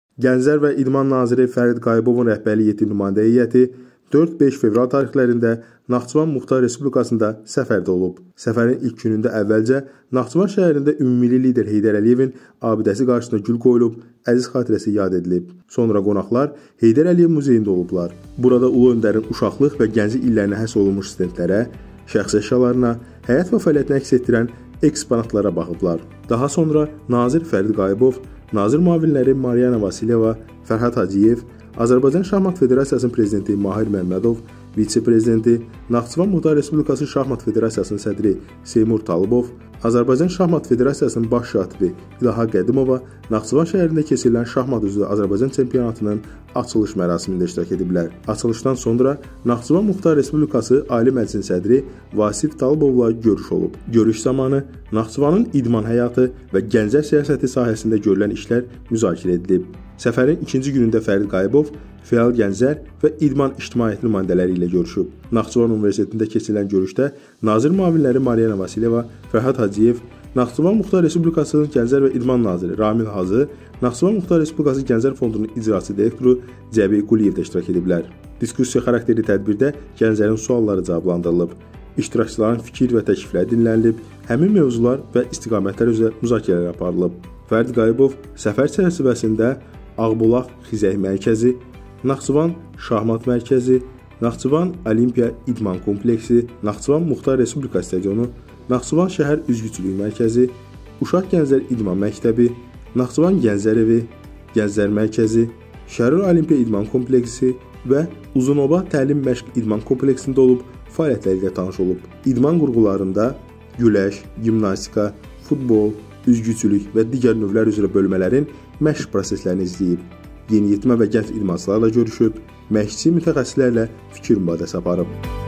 Gənclər və İdman naziri Fərid Qayıbovun rəhbərliyi etdiyi nümayəndə heyəti 4-5 fevral tarixlərində Naxçıvan Muxtar Respublikasında səfərdə olub. Səfərin ilk günündə əvvəlcə Naxçıvan şəhərində ümummilli lider Heydər Əliyevin abidəsi qarşısında gül qoyulub, əziz xatirəsi yad edilib. Sonra qonaqlar Heydər Əliyev muzeyində olublar. Burada Ulu Öndərin uşaqlıq və gənclik illərinə həsr olunmuş stendlərə, şəxsi əşyalarına, həyat və fəaliyyətini əks etdirən eksponatlara baxıblar. Daha sonra nazir Fərid Qayıbov, nazir müavinləri Mariana Vasilyeva, Fərhad Hacıyev, Azərbaycan Şahmat Federasiyasının prezidenti Mahir Məmmədov, vitse-prezidenti, Naxçıvan Muxtar Respublikası Şahmat Federasiyasının sədri Seymur Talıbov, Azərbaycan Şahmat Federasiyasının baş şatiri İlaha Qədimova Naxçıvan şəhərində keçirilən şahmat üzrə Azərbaycan çempionatının açılış mərasimində iştirak ediblər. Açılışdan sonra Naxçıvan Muxtar Respublikası Ali Məclisin sədri Vasif Talıbovla görüş olub. Görüş zamanı Naxçıvanın idman həyatı və gənclər siyasəti sahəsində görülən işlər müzakirə edilib. Səfərin ikinci günündə Fərid Qayıbov fəal gənclər və idman ictimaiyyəti nümayəndələri ilə görüşüb. Naxçıvan Universitetində keçirilən görüşdə nazir müavinləri Mariana Vasilyeva, Fərhad Hacıyev, Naxçıvan Muxtar Respublikasının Gənclər və İdman naziri Ramil Hacı, Naxçıvan Muxtar Respublikası Gənclər Fondunun icraçı direktoru Cəbi Quliyev də iştirak ediblər. Diskussiya xarakterli tədbirdə gənclərin sualları cavablandırılıb. İştirakçıların fikir və təklifləri dinlənilib, həmin mövzular və istiqamətlər üzrə müzakirələr aparılıb. Fərid Qayıbov səfər çərçivəsində Ağbulaq Xizək Mərkəzi, Naxçıvan Şahmat Mərkəzi, Naxçıvan Olimpiya İdman Kompleksi, Naxçıvan Muxtar Respublika Stadionu, Naxçıvan Şəhər Üzgüçülük Mərkəzi, Uşaq Gənclər İdman Məktəbi, Naxçıvan Gənclər Evi, Gənclər Mərkəzi, Şərur Olimpiya İdman Kompleksi və Uzunova Təlim Məşq İdman Kompleksində olub fəaliyyətləri ilə tanış olub. İdman qurğularında güləş, gimnastika, futbol, üzgüçülük və digər növlər üzrə bölmələrin məşq proseslərini izləyib. Yeniyetmə və gənc idmançılarla görüşüb, məşqçi mütəxəssislərlə fikir mübadiləsi aparıb.